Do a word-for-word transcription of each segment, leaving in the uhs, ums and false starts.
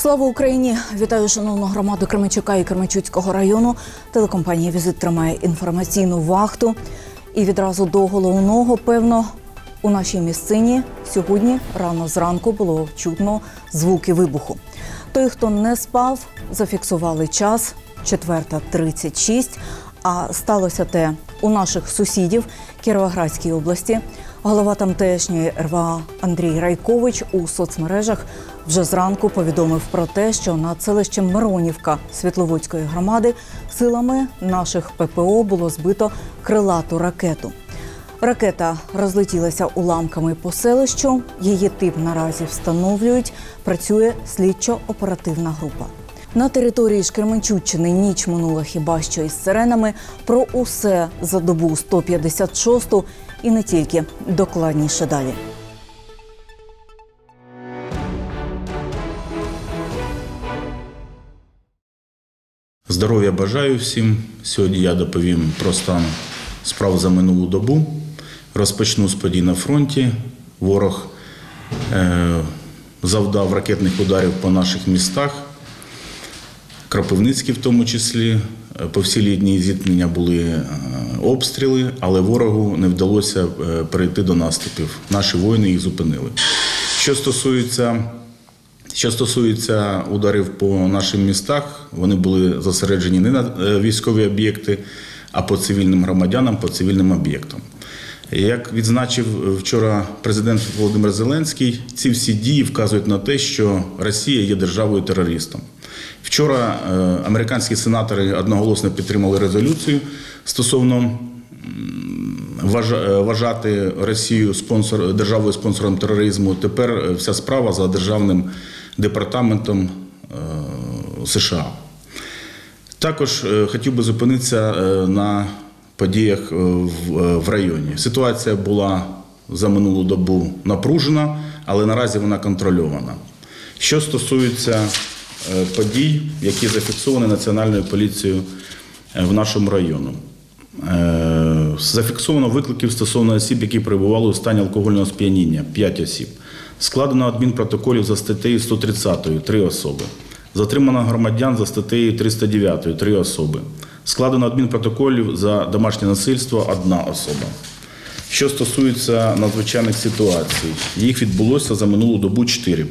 Слава Україні! Вітаю шановну громаду Кременчука і Кременчуцького району. Телекомпанія «Візит» тримає інформаційну вахту. І відразу до головного, певно, у нашій місцині сьогодні рано зранку було чутно звуки вибуху. Той, хто не спав, зафіксували час – четверта тридцять шість, а сталося те у наших сусідів Кіровоградській області. Голова тамтешньої ер ве а Андрій Райкович у соцмережах вже зранку повідомив про те, що над селищем Миронівка Світловодської громади силами наших пе пе о було збито крилату ракету. Ракета розлетілася уламками по селищу, її тип наразі встановлюють, працює слідчо-оперативна група. На території ж Кременчуччини ніч минула хіба що із сиренами. Про усе за добу сто п'ятдесят шосту і не тільки. Докладніше далі. Здоров'я бажаю всім. Сьогодні я доповім про стан справ за минулу добу. Розпочну з подій на фронті. Ворог е- завдав ракетних ударів по наших містах. Кропивницький в тому числі. По всій лінії зіткнення були обстріли, але ворогу не вдалося перейти до наступів. Наші воїни їх зупинили. Що стосується, що стосується ударів по нашим містах, вони були зосереджені не на військові об'єкти, а по цивільним громадянам, по цивільним об'єктам. Як відзначив вчора президент Володимир Зеленський, ці всі дії вказують на те, що Росія є державою-терористом. Вчора американські сенатори одноголосно підтримали резолюцію стосовно вважати Росію спонсор, державою-спонсором тероризму. Тепер вся справа за Державним департаментом США. Також хотів би зупинитися на подіях в районі. Ситуація була за минулу добу напружена, але наразі вона контрольована. Що стосується подій, які зафіксовані Національною поліцією в нашому районі. Зафіксовано викликів стосовно осіб, які перебували у стані алкогольного сп'яніння – п'ять осіб. Складено адмінпротоколів за статтею сто тридцять – три особи. Затримано громадян за статтею триста дев'ять – три особи. Складено адмінпротоколів за домашнє насильство – одна особа. Що стосується надзвичайних ситуацій, їх відбулося за минулу добу чотири.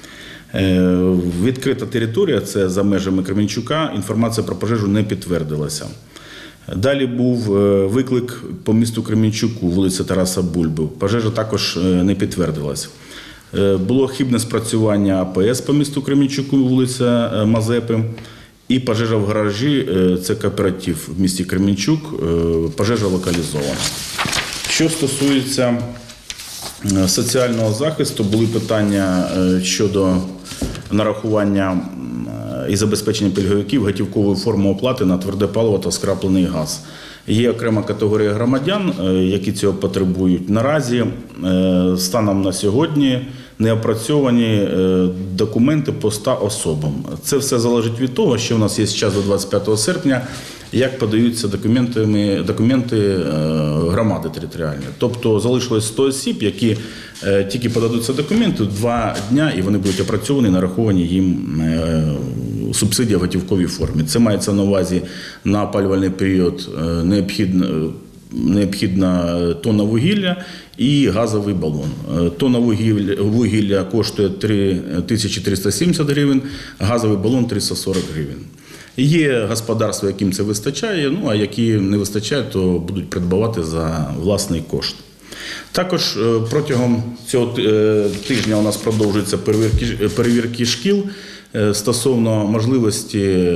Відкрита територія, це за межами Кременчука, інформація про пожежу не підтвердилася. Далі був виклик по місту Кременчуку, вулиця Тараса Бульби. Пожежа також не підтвердилася. Було хибне спрацювання а пе ес по місту Кременчуку, вулиця Мазепи. І пожежа в гаражі, це кооператив в місті Кременчук, пожежа локалізована. Що стосується соціального захисту, були питання щодо нарахування і забезпечення пільговиків готівковою формою оплати на тверде паливо та скраплений газ. Є окрема категорія громадян, які цього потребують. Наразі, станом на сьогодні, не опрацьовані документи по ста особам. Це все залежить від того, що в нас є час до двадцять п'ятого серпня, як подаються документи, документи громади територіальної. Тобто залишилось сто осіб, які тільки подадуться документи, два дня, і вони будуть опрацьовані, нараховані їм субсидія в готівковій формі. Це мається на увазі на опалювальний період необхідно, необхідна тонна вугілля і газовий балон. Тонна вугілля, вугілля коштує три тисячі триста сімдесят гривень, газовий балон – триста сорок гривень. Є господарства, яким це вистачає, ну а які не вистачає, то будуть придбавати за власний кошт. Також протягом цього тижня у нас продовжуються перевірки, перевірки шкіл стосовно можливості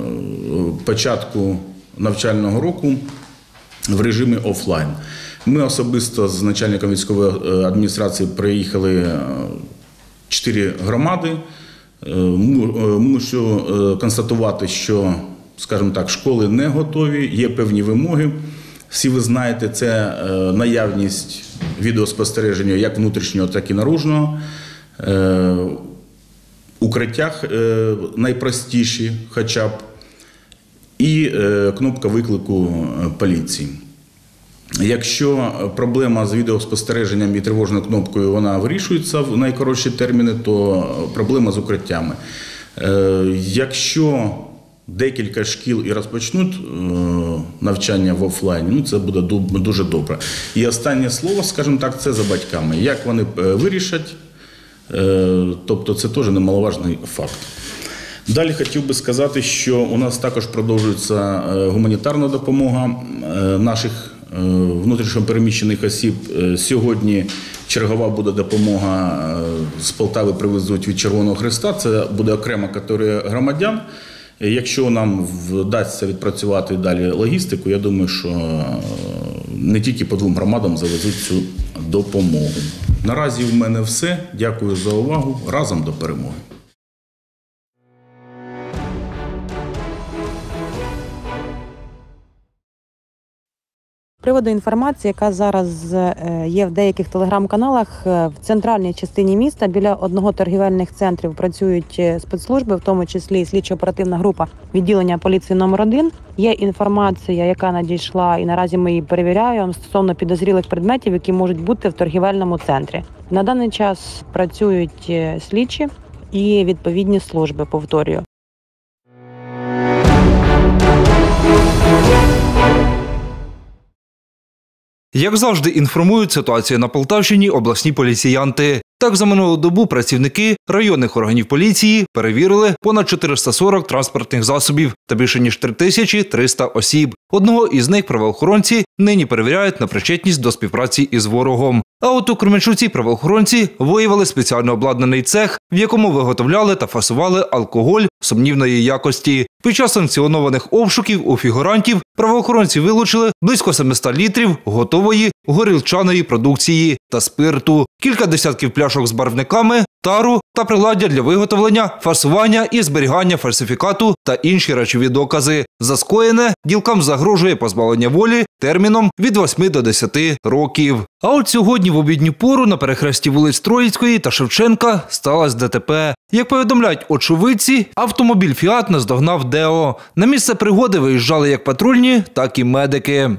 початку навчального року в режимі офлайн. Ми особисто з начальником військової адміністрації приїхали чотири громади. Мушу констатувати, що, скажімо так, школи не готові, є певні вимоги. Всі ви знаєте, це наявність відеоспостереження як внутрішнього, так і наружного. Укриттях найпростіші хоча б. І кнопка виклику поліції. Якщо проблема з відеоспостереженням і тривожною кнопкою вона вирішується в найкоротші терміни, то проблема з укриттями. Якщо декілька шкіл і розпочнуть навчання в офлайні, ну це буде дуже добре. І останнє слово, скажімо так, це за батьками. Як вони вирішать, тобто це теж немаловажний факт. Далі хотів би сказати, що у нас також продовжується гуманітарна допомога наших внутрішньо переміщених осіб. Сьогодні чергова буде допомога, з Полтави привезуть від Червоного Хреста, це буде окрема категорія громадян. Якщо нам вдасться відпрацювати далі логістику, я думаю, що не тільки по двом громадам завезуть цю допомогу. Наразі в мене все. Дякую за увагу. Разом до перемоги. З приводу інформації, яка зараз є в деяких телеграм-каналах, в центральній частині міста біля одного торгівельних центрів працюють спецслужби, в тому числі слідчо-оперативна група відділення поліції номер один. Є інформація, яка надійшла, і наразі ми її перевіряємо, стосовно підозрілих предметів, які можуть бути в торгівельному центрі. На даний час працюють слідчі і відповідні служби, повторюю. Як завжди інформують ситуацію на Полтавщині обласні поліціянти. Так, за минулу добу працівники районних органів поліції перевірили понад чотириста сорок транспортних засобів та більше ніж три тисячі триста осіб. Одного із них правоохоронці нині перевіряють на причетність до співпраці із ворогом. А от у Кременчуці правоохоронці виявили спеціально обладнаний цех, в якому виготовляли та фасували алкоголь сумнівної якості. Під час санкціонованих обшуків у фігурантів правоохоронці вилучили близько семисот літрів готової горілчаної продукції та спирту, кілька десятків пляшок з барвниками, тару та приладдя для виготовлення, фасування і зберігання фальсифікату та інші речові докази. За скоєне ділкам загрожує позбавлення волі терміном від восьми до десяти років. А от сьогодні в обідню пору на перехресті вулиць Троїцької та Шевченка сталося ДТП. Як повідомляють очевидці, автомобіль «Фіат» наздогнав «Део». На місце пригоди виїжджали як патрульні, так і медики.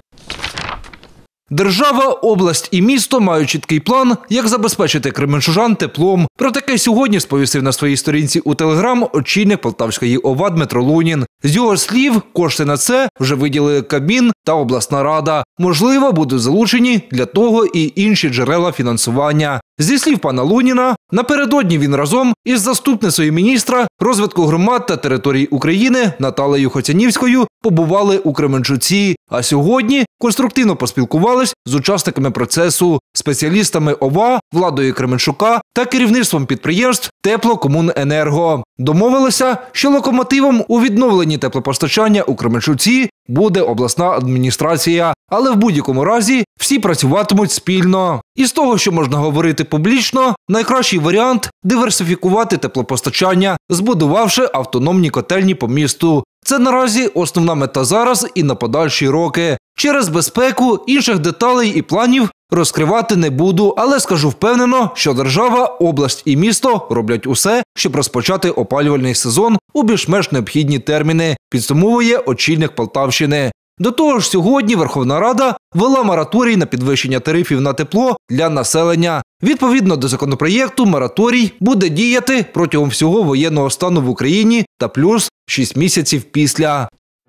Держава, область і місто мають чіткий план, як забезпечити кременчужан теплом. Про таке сьогодні сповістив на своїй сторінці у Телеграм очільник Полтавської ОВА Дмитро Лунін. З його слів, кошти на це вже виділили Кабмін та обласна рада. Можливо, будуть залучені для того і інші джерела фінансування. Зі слів пана Луніна, напередодні він разом із заступницею міністра розвитку громад та територій України Наталею Хоцянівською побували у Кременчуці, а сьогодні конструктивно поспілкувались з учасниками процесу, спеціалістами ОВА, владою Кременчука та керівництвом підприємств Теплокомуненерго. Домовилися, що локомотивом у відновленні теплопостачання у Кременчуці буде обласна адміністрація, але в будь-якому разі всі працюватимуть спільно. І з того, що можна говорити публічно, найкращий варіант – диверсифікувати теплопостачання, збудувавши автономні котельні по місту. Це наразі основна мета зараз і на подальші роки. Через безпеку інших деталей і планів розкривати не буду, але скажу впевнено, що держава, область і місто роблять усе, щоб розпочати опалювальний сезон у більш-менш необхідні терміни, підсумовує очільник Полтавщини. До того ж, сьогодні Верховна Рада ввела мораторій на підвищення тарифів на тепло для населення. Відповідно до законопроєкту, мораторій буде діяти протягом всього воєнного стану в Україні та плюс шість місяців після.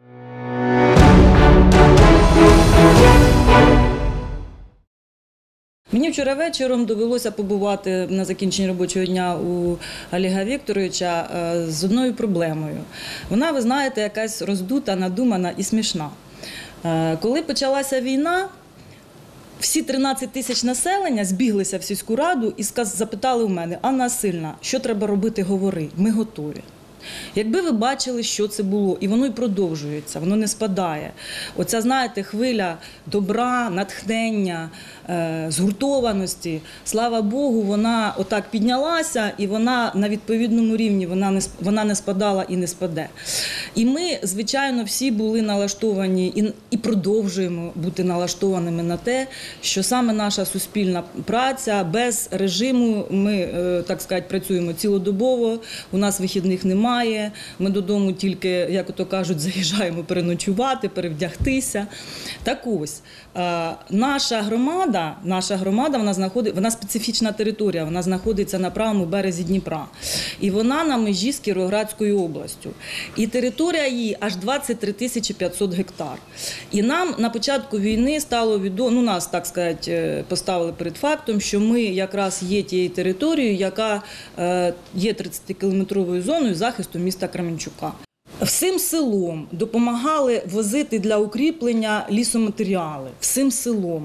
Мені вчора вечором довелося побувати на закінченні робочого дня у Олега Вікторовича з одною проблемою. Вона, ви знаєте, якась роздута, надумана і смішна. Коли почалася війна, всі тринадцять тисяч населення збіглися в сільську раду і запитали у мене: Анна Василівна, що треба робити, говори, ми готові. Якби ви бачили, що це було, і воно й продовжується, воно не спадає. Оця, знаєте, хвиля добра, натхнення, е, згуртованості, слава Богу, вона отак піднялася, і вона на відповідному рівні, вона не, вона не спадала і не спаде. І ми, звичайно, всі були налаштовані і, і продовжуємо бути налаштованими на те, що саме наша суспільна праця без режиму, ми, е, так сказати, працюємо цілодобово, у нас вихідних немає. немає. Ми додому тільки, як ото кажуть, заїжджаємо переночувати, перевдягтися. Так ось, наша громада, наша громада, вона знаходить, вона специфічна територія, вона знаходиться на правому березі Дніпра. І вона на межі з Кіровоградською областю. І територія її аж двадцять три тисячі п'ятсот гектар. І нам на початку війни стало відомо, ну нас, так сказати, поставили перед фактом, що ми якраз є тією територією, яка є тридцятикілометровою зоною захисту міста Кременчука. Всім селом допомагали возити для укріплення лісоматеріали. Всім селом.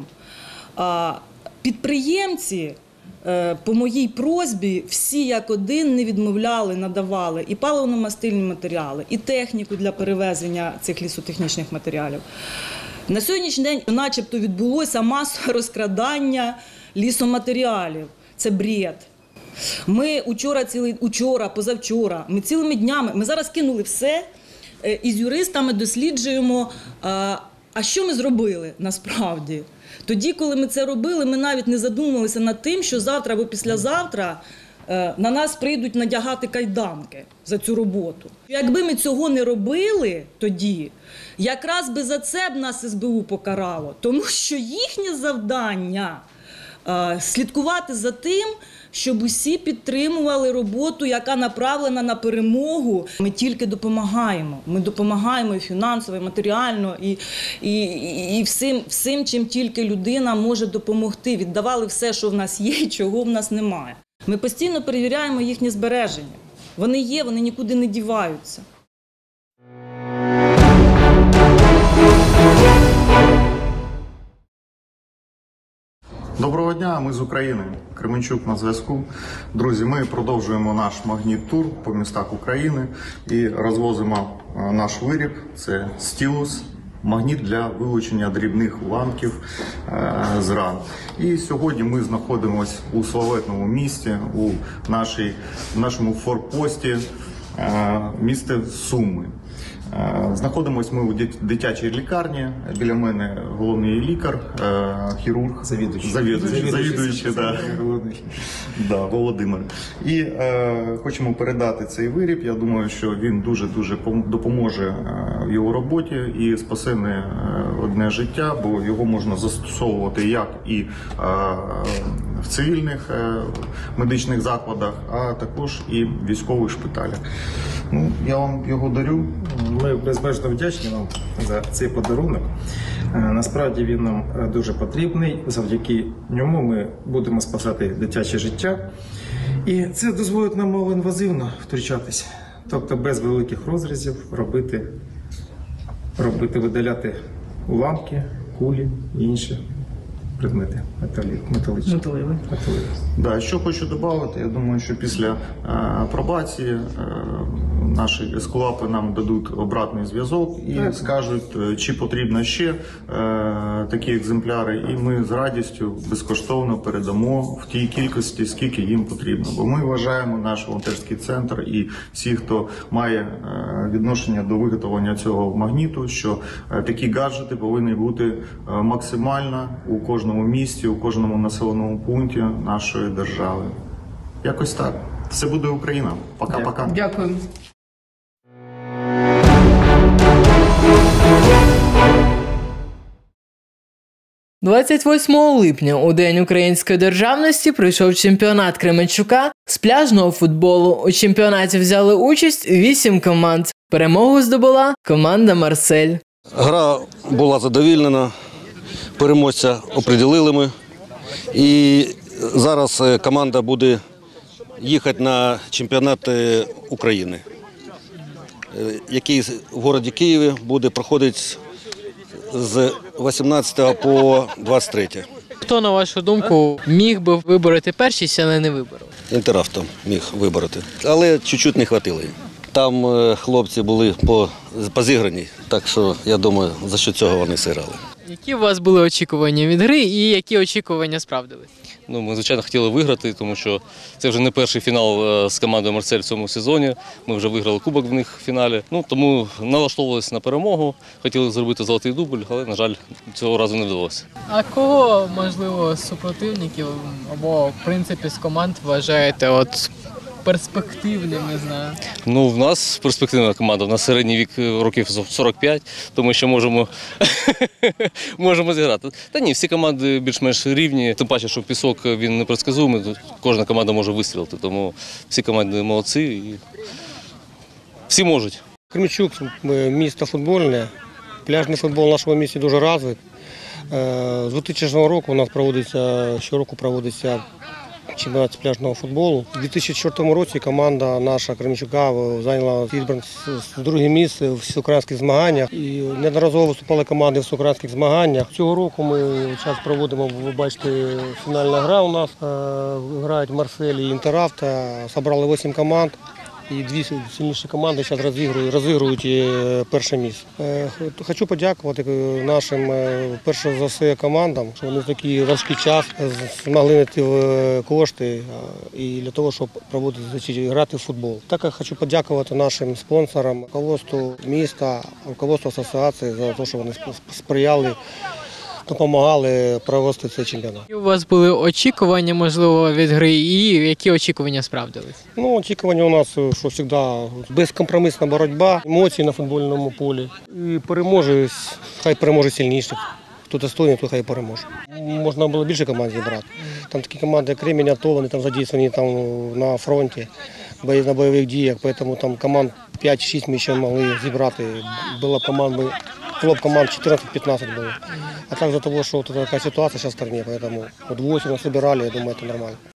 Підприємці, по моїй просьбі, всі як один не відмовляли, надавали і паливно-мастильні матеріали, і техніку для перевезення цих лісотехнічних матеріалів. На сьогоднішній день начебто відбулося масове розкрадання лісоматеріалів. Це бред. Ми учора, цілий, учора, позавчора, ми цілими днями, ми зараз кинули все і з юристами досліджуємо, а що ми зробили насправді. Тоді, коли ми це робили, ми навіть не задумувалися над тим, що завтра або післязавтра на нас прийдуть надягати кайданки за цю роботу. Якби ми цього не робили тоді, якраз би за це б нас ес бе у покарало, тому що їхнє завдання – слідкувати за тим, щоб усі підтримували роботу, яка направлена на перемогу. Ми тільки допомагаємо. Ми допомагаємо і фінансово, і матеріально, і, і, і всім, всім, чим тільки людина може допомогти. Віддавали все, що в нас є і чого в нас немає. Ми постійно перевіряємо їхнє збереження. Вони є, вони нікуди не діваються. Доброго дня, ми з України. Кременчук на зв'язку. Друзі, ми продовжуємо наш магніт-тур по містах України і розвозимо наш виріб. Це стілус, магніт для вилучення дрібних уламків з ран. І сьогодні ми знаходимося у славетному місті, у нашій, в нашому форпості міста Суми. Знаходимось ми у дитячій лікарні. Біля мене головний лікар, хірург, завідуючий, завідуючий, завідуючий, да. Да, Володимир. І е, хочемо передати цей виріб. Я думаю, що він дуже-дуже допоможе в його роботі і спасе не одне життя, бо його можна застосовувати як і е, в цивільних е, медичних закладах, а також і в військових шпиталях. Ну, я вам його дарю. Ми безмежно вдячні вам за цей подарунок. Насправді він нам дуже потрібний. Завдяки ньому ми будемо спасати дитяче життя. І це дозволить нам малоінвазивно втручатись. Тобто без великих розрізів робити, робити видаляти уламки, кулі і інші предмети металічні. Металеві. Да, що хочу додати, я думаю, що після е, пробації е, наші ескулапи нам дадуть обратний зв'язок і так скажуть, чи потрібно ще е, такі екземпляри, і ми з радістю безкоштовно передамо в тій кількості, скільки їм потрібно. Бо ми вважаємо, наш волонтерський центр і всі, хто має е, відношення до виготовлення цього магніту, що е, такі гаджети повинні бути е, максимально у кожному в місті, у кожному населеному пункті нашої держави. Якось так. Все буде Україна. Пока-пока. Дякую. двадцять восьмого липня у День української державності пройшов чемпіонат Кременчука з пляжного футболу. У чемпіонаті взяли участь вісім команд. Перемогу здобула команда «Марсель». Гра була задовільнена. Переможця оприділили ми. І зараз команда буде їхати на чемпіонат України, який в місті Києві буде проходити з вісімнадцятого по двадцять третє. Хто, на вашу думку, міг би вибороти першість, але не виборов? Інтеравто міг вибороти, але чуть-чуть не хватило їм. Там хлопці були позіграні, так що, я думаю, за що цього вони зіграли. Які у вас були очікування від гри і які очікування справдились? Ну, ми, звичайно, хотіли виграти, тому що це вже не перший фінал з командою «Марсель» в цьому сезоні. Ми вже виграли кубок в них в фіналі. Ну, тому налаштовувалися на перемогу, хотіли зробити золотий дубль, але, на жаль, цього разу не вдалося. А кого, можливо, з супротивників або, в принципі, з команд вважаєте от перспективним, не знаю. Ну, в нас перспективна команда, в нас середній вік років сорок п'ять, тому що можемо, можемо зіграти. Та ні, всі команди більш-менш рівні, тим паче, що пісок він непредсказуємий, тут кожна команда може вистрілити, тому всі команди молодці і всі можуть. Кременчук – місто футбольне, пляжний футбол в нашому місті дуже розвитий. З дві тисячного року у нас проводиться, щороку проводиться чемпіонат з пляжного футболу. У дві тисячі четвертому році команда наша Кременчука зайняла друге місце в всеукраїнських змаганнях. І неодноразово виступали команди в всеукраїнських змаганнях. Цього року ми зараз проводимо, ви бачите, фінальна гра у нас. Грають Марсель і Інтеравто, зібрали вісім команд. І дві сильніші команди зараз розігрують, розігрують перше місце. Хочу подякувати нашим, перше за все, командам, що вони в такий важкий час змогли знайти кошти і для того, щоб проводити, грати в футбол. Також хочу подякувати нашим спонсорам, руководству міста, руководству асоціації за те, що вони сприяли, допомагали провести цей чемпіонат. У вас були очікування, можливо, від гри, і які очікування справдились? Ну, очікування у нас, що завжди безкомпромісна боротьба, емоції на футбольному полі. І переможе, хай переможе сильніший. Хто достойний, то хай переможе. Можна було більше команд зібрати. Там такі команди, як Кремінь, АТО, вони там задійснені там на фронті, на бойових діях, тому там команд п'ять-шість ми ще могли зібрати. Була команда, клуб команд чотирнадцять-п'ятнадцять було. А так за того, що тут така ситуація зараз в стране, поэтому вот восемь собирали, я думаю, это нормально.